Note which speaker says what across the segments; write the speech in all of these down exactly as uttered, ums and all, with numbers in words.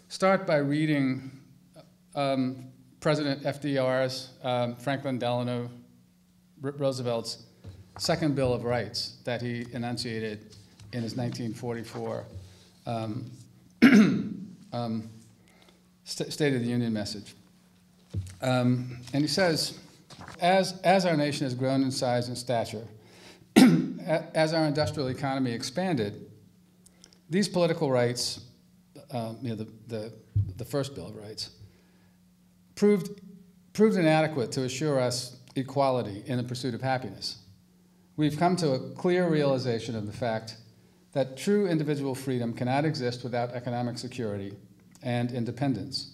Speaker 1: start by reading um, President F D R's, um, Franklin Delano Roosevelt's second Bill of Rights that he enunciated in his nineteen forty-four um, um, St State of the Union message. Um, and he says, as, as our nation has grown in size and stature, as our industrial economy expanded, these political rights, um, you know, the, the, the first Bill of Rights, proved, proved inadequate to assure us equality in the pursuit of happiness. We've come to a clear realization of the fact that true individual freedom cannot exist without economic security and independence.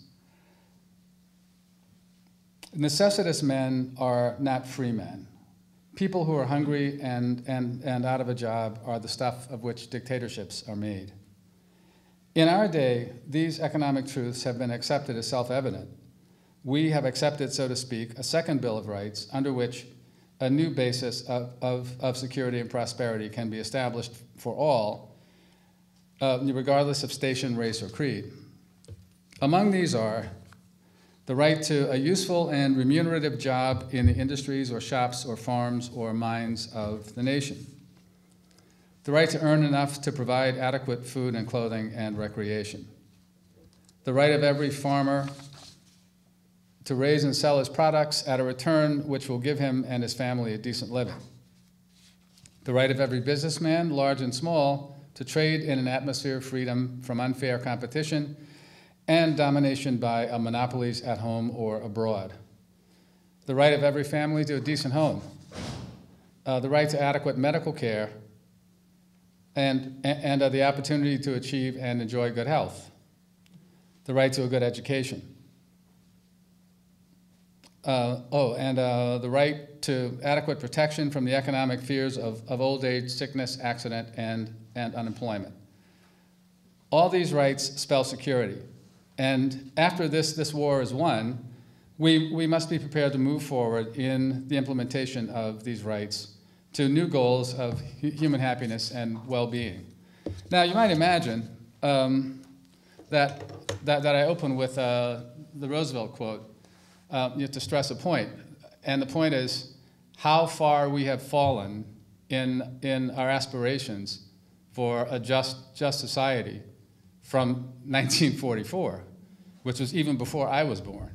Speaker 1: Necessitous men are not free men. People who are hungry and, and, and out of a job are the stuff of which dictatorships are made. In our day, these economic truths have been accepted as self-evident. We have accepted, so to speak, a second Bill of Rights under which a new basis of, of, of security and prosperity can be established for all, uh, regardless of station, race, or creed. Among these are the right to a useful and remunerative job in the industries or shops or farms or mines of the nation. The right to earn enough to provide adequate food and clothing and recreation. The right of every farmer to raise and sell his products at a return which will give him and his family a decent living. The right of every businessman, large and small, to trade in an atmosphere of freedom from unfair competition and domination by uh, monopolies at home or abroad. The right of every family to a decent home. Uh, the right to adequate medical care and, and uh, the opportunity to achieve and enjoy good health. The right to a good education. Uh, oh, and uh, the right to adequate protection from the economic fears of, of old age, sickness, accident, and, and unemployment. All these rights spell security. And after this, this war is won, we, we must be prepared to move forward in the implementation of these rights to new goals of hu human happiness and well-being. Now, you might imagine um, that, that, that I open with uh, the Roosevelt quote uh, you know, to stress a point. And the point is how far we have fallen in, in our aspirations for a just, just society from nineteen forty-four, which was even before I was born.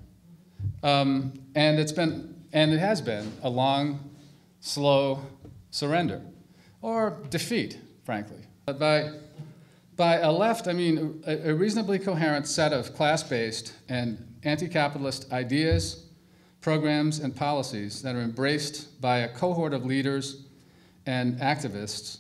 Speaker 1: Um, and it's been, and it has been, a long, slow surrender, or defeat, frankly. But by, by a left, I mean a, a reasonably coherent set of class-based and anti-capitalist ideas, programs, and policies that are embraced by a cohort of leaders and activists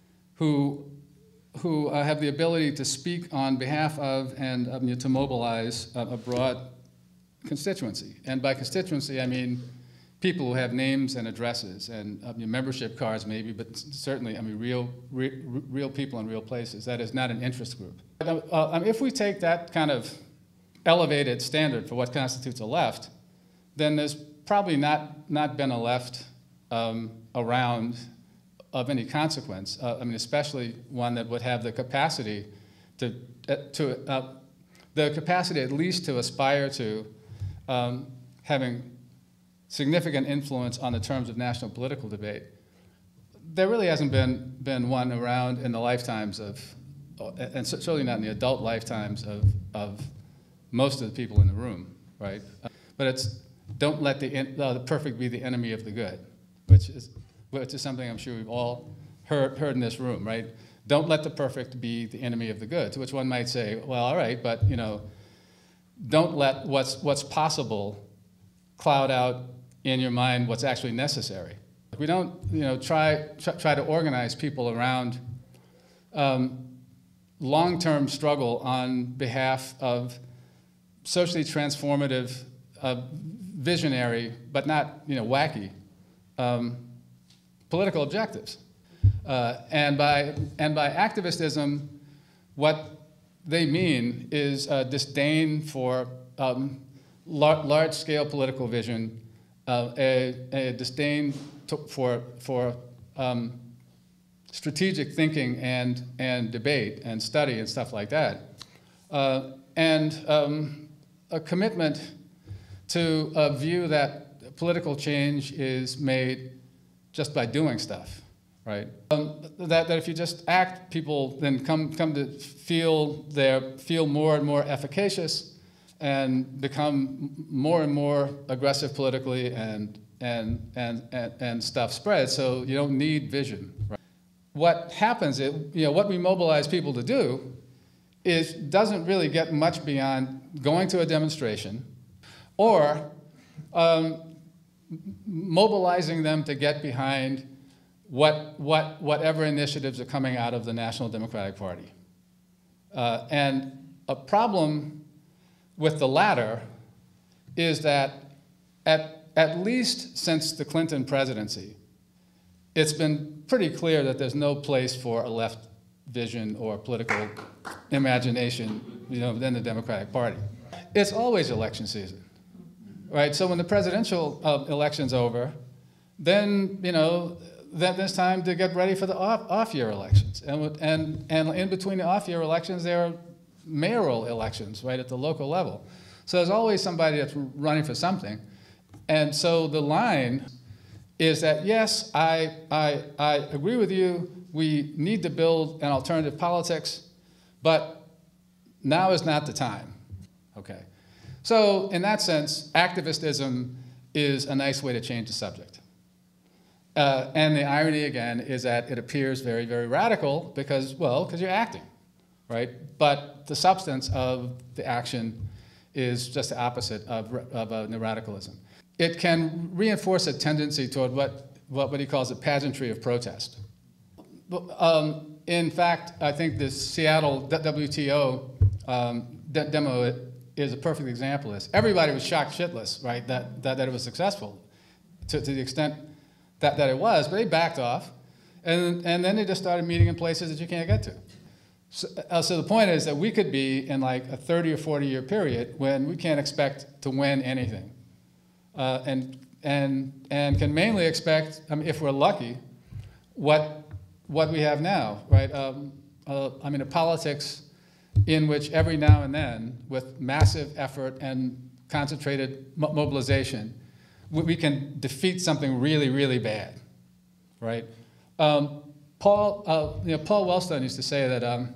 Speaker 1: who who uh, have the ability to speak on behalf of and um, you know, to mobilize uh, a broad constituency. And by constituency, I mean people who have names and addresses and um, you know, membership cards maybe, but certainly, I mean, real, re real people in real places. That is not an interest group. But, uh, I mean, if we take that kind of elevated standard for what constitutes a left, then there's probably not, not been a left um, around of any consequence. Uh, I mean, especially one that would have the capacity to, uh, to uh, the capacity at least to aspire to um, having significant influence on the terms of national political debate. There really hasn't been, been one around in the lifetimes of, and certainly not in the adult lifetimes of, of most of the people in the room, right? But it's, don't let the, uh, the perfect be the enemy of the good, which is, which is something I'm sure we've all heard, heard in this room, right? Don't let the perfect be the enemy of the good, to which one might say, well, all right, but you know, don't let what's, what's possible cloud out in your mind what's actually necessary. We don't you know, try, try, try to organize people around um, long-term struggle on behalf of socially transformative, uh, visionary, but not you know, wacky, um, political objectives. Uh, and, by, and by activism, what they mean is a disdain for um, lar large-scale political vision, uh, a, a disdain to, for, for um, strategic thinking and, and debate and study and stuff like that. uh, and um, a commitment to a view that political change is made just by doing stuff, right? Um, that, that if you just act, people then come, come to feel, their, feel more and more efficacious and become more and more aggressive politically, and, and, and, and, and stuff spreads, so you don't need vision. Right? What happens, is, you know, what we mobilize people to do is doesn't really get much beyond going to a demonstration or um, mobilizing them to get behind what, what, whatever initiatives are coming out of the National Democratic Party. Uh, and a problem with the latter is that at, at least since the Clinton presidency, it's been pretty clear that there's no place for a left vision or political imagination, you know, within the Democratic Party. It's always election season, right? So when the presidential uh, election's over, then, you know, then there's time to get ready for the off, off-year elections. And, and, and in between the off-year elections, there are mayoral elections, right, at the local level. So there's always somebody that's running for something. And so the line is that, yes, I, I, I agree with you, we need to build an alternative politics, but now is not the time, okay? So in that sense, activistism is a nice way to change the subject. Uh, and the irony, again, is that it appears very, very radical because, well, because you're acting, right? But the substance of the action is just the opposite of, of uh, radicalism. It can reinforce a tendency toward what, what, what he calls the pageantry of protest. Um, in fact, I think the Seattle W T O um, de demo is a perfect example of this. Everybody was shocked shitless, right, that, that, that it was successful to, to the extent that, that it was, but they backed off, and, and then they just started meeting in places that you can't get to. So, uh, so the point is that we could be in like a thirty or forty year period when we can't expect to win anything. Uh, and, and, and can mainly expect, I mean, if we're lucky, what, what we have now, right? Um, uh, I mean, a politics in which every now and then, with massive effort and concentrated mo mobilization, we, we can defeat something really, really bad, right? Um, Paul, uh, you know, Paul Wellstone used to say that um,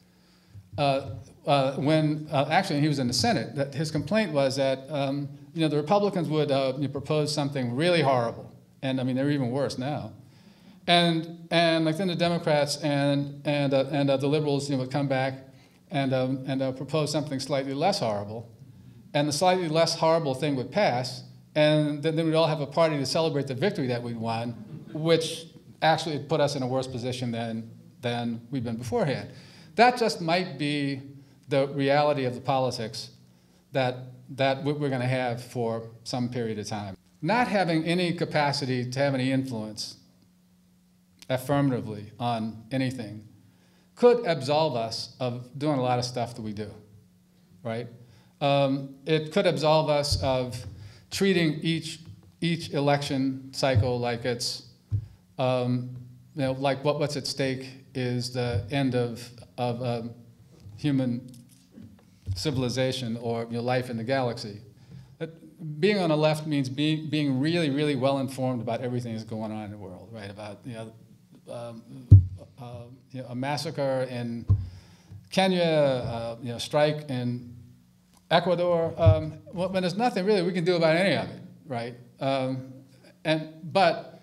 Speaker 1: uh, uh, when, uh, actually he was in the Senate, that his complaint was that um, you know, the Republicans would uh, you know, propose something really horrible, and I mean, they're even worse now. And, and like then the Democrats and, and, uh, and uh, the liberals you know, would come back and, um, and uh, propose something slightly less horrible, and the slightly less horrible thing would pass, and then, then we'd all have a party to celebrate the victory that we'd won, which actually put us in a worse position than, than we'd been beforehand. That just might be the reality of the politics that, that we're going to have for some period of time. Not having any capacity to have any influence affirmatively on anything could absolve us of doing a lot of stuff that we do, right? Um, it could absolve us of treating each, each election cycle like it's, um, you know, like what, what's at stake is the end of, of um, human civilization or you know, life in the galaxy. But being on the left means being, being really, really well informed about everything that's going on in the world, right? About, you know, um, uh, you know, a massacre in Kenya, uh, you know, strike in Ecuador. Um, well, but there's nothing really we can do about any of it, right? Um, and but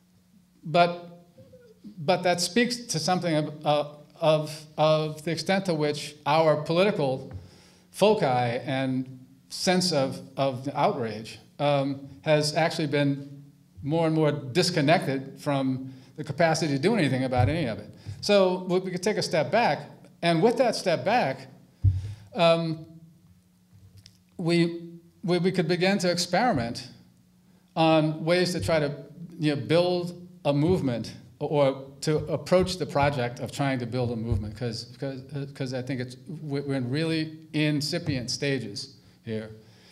Speaker 1: but but that speaks to something of, uh, of of the extent to which our political foci and sense of of outrage um, has actually been more and more disconnected from the capacity to do anything about any of it. So we could take a step back, and with that step back, um, we, we we could begin to experiment on ways to try to you know, build a movement or to approach the project of trying to build a movement, because because because I think it's we're in really incipient stages here,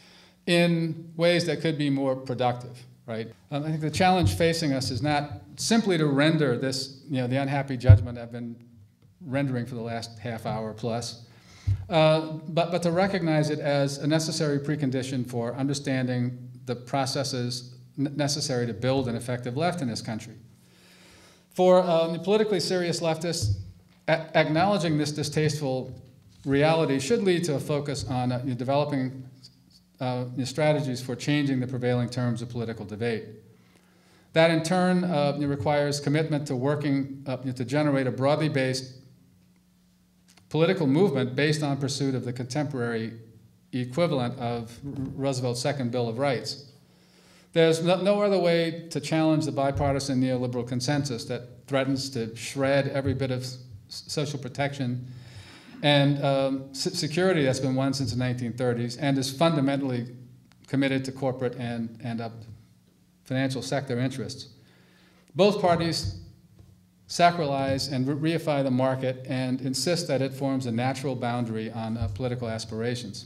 Speaker 1: in ways that could be more productive. Right? Um, I think the challenge facing us is not simply to render this, you know, the unhappy judgment I've been rendering for the last half hour plus, uh, but, but to recognize it as a necessary precondition for understanding the processes necessary to build an effective left in this country. For um, politically serious leftists, a acknowledging this distasteful reality should lead to a focus on uh, developing uh, strategies for changing the prevailing terms of political debate. That in turn uh, requires commitment to working uh, to generate a broadly based political movement based on pursuit of the contemporary equivalent of Roosevelt's Second Bill of Rights. There's no, no other way to challenge the bipartisan neoliberal consensus that threatens to shred every bit of social protection and um, security that's been won since the nineteen thirties and is fundamentally committed to corporate and, and uh, financial sector interests. Both parties sacralize and re reify the market and insist that it forms a natural boundary on uh, political aspirations.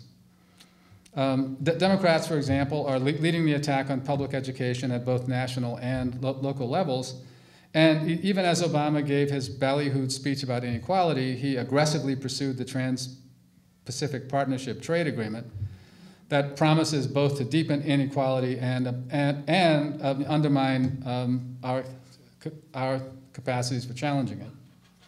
Speaker 1: Um, the Democrats, for example, are le leading the attack on public education at both national and lo local levels. And e even as Obama gave his ballyhooed speech about inequality, he aggressively pursued the Trans-Pacific Partnership Trade Agreement that promises both to deepen inequality and, uh, and, and uh, undermine um, our, our capacities for challenging it.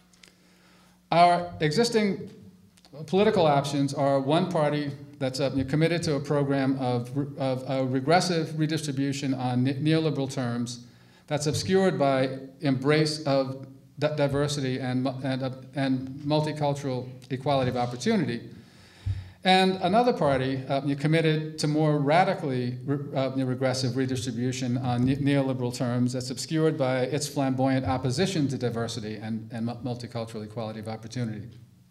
Speaker 1: Our existing political options are one party that's uh, committed to a program of, of a regressive redistribution on ne neoliberal terms that's obscured by embrace of diversity and, and, uh, and multicultural equality of opportunity. And another party uh, committed to more radically re uh, regressive redistribution on ne neoliberal terms that's obscured by its flamboyant opposition to diversity and, and multicultural equality of opportunity.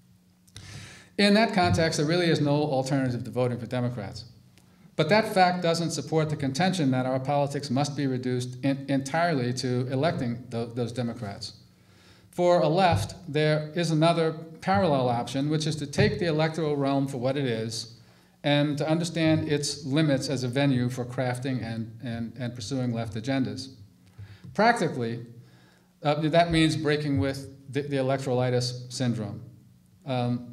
Speaker 1: In that context, there really is no alternative to voting for Democrats. But that fact doesn't support the contention that our politics must be reduced in entirely to electing th those Democrats. For a left, there is another parallel option, which is to take the electoral realm for what it is and to understand its limits as a venue for crafting and, and, and pursuing left agendas. Practically, uh, that means breaking with the, the electoralitis syndrome. Um,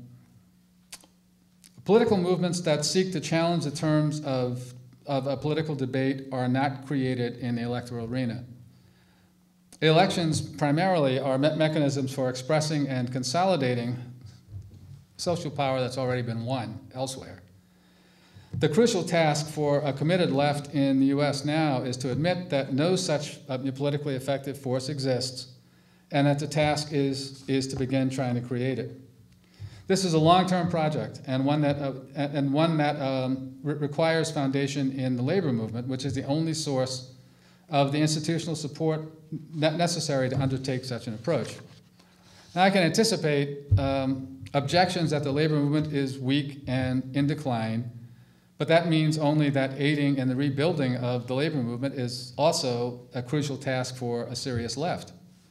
Speaker 1: Political movements that seek to challenge the terms of, of a political debate are not created in the electoral arena. Elections primarily are me mechanisms for expressing and consolidating social power that's already been won elsewhere. The crucial task for a committed left in the U S now is to admit that no such uh, politically effective force exists, and that the task is, is to begin trying to create it. This is a long-term project, and one that, uh, and one that um, re requires foundation in the labor movement, which is the only source of the institutional support necessary to undertake such an approach. Now, I can anticipate um, objections that the labor movement is weak and in decline, but that means only that aiding in the rebuilding of the labor movement is also a crucial task for a serious left.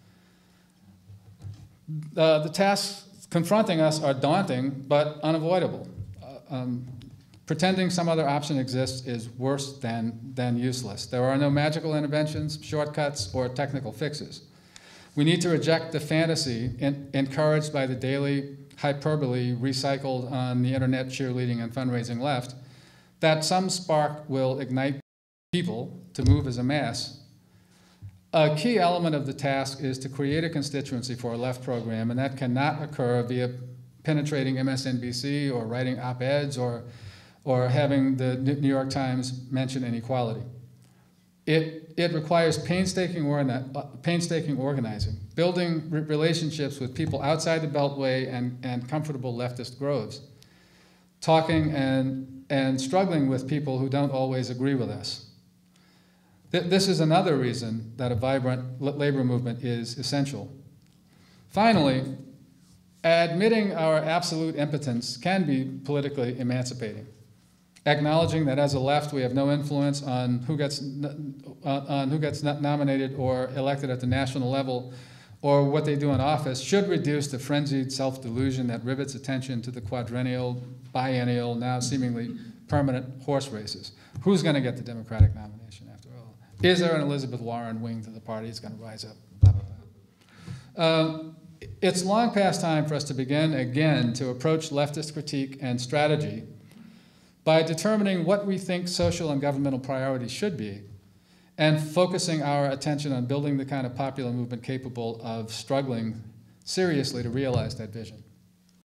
Speaker 1: Uh, the tasks confronting us are daunting, but unavoidable. Uh, um, pretending some other option exists is worse than, than useless. There are no magical interventions, shortcuts, or technical fixes. We need to reject the fantasy in, encouraged by the daily hyperbole recycled on the internet cheerleading and fundraising left that some spark will ignite people to move as a mass. A key element of the task is to create a constituency for a left program, and that cannot occur via penetrating M S N B C or writing op-eds or, or having the New York Times mention inequality. It, it requires painstaking, organi painstaking organizing, building re relationships with people outside the Beltway and, and comfortable leftist groves, talking and, and struggling with people who don't always agree with us. This is another reason that a vibrant labor movement is essential. Finally, admitting our absolute impotence can be politically emancipating. Acknowledging that as a left we have no influence on who gets, on who gets nominated or elected at the national level or what they do in office should reduce the frenzied self-delusion that rivets attention to the quadrennial, biennial, now seemingly permanent horse races. Who's going to get the Democratic nomination after all? Is there an Elizabeth Warren wing to the party that's going to rise up? Blah, blah, blah. Um, it's long past time for us to begin again to approach leftist critique and strategy by determining what we think social and governmental priorities should be, and focusing our attention on building the kind of popular movement capable of struggling seriously to realize that vision.